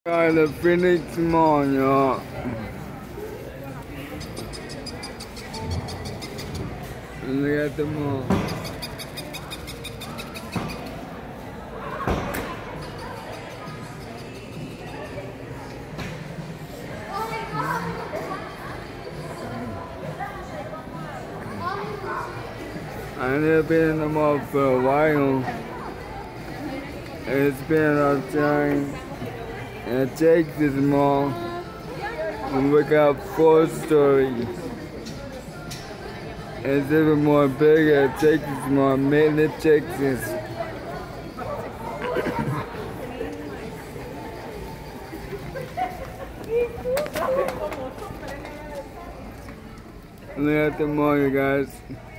Got the Phoenix Mall, y'all. Look at the mall. I never been in the mall for a while. It's been a time. And take this mall and look out 4-story. It's even more bigger. Take this mall, Midland, Texas. Look at the mall, you guys.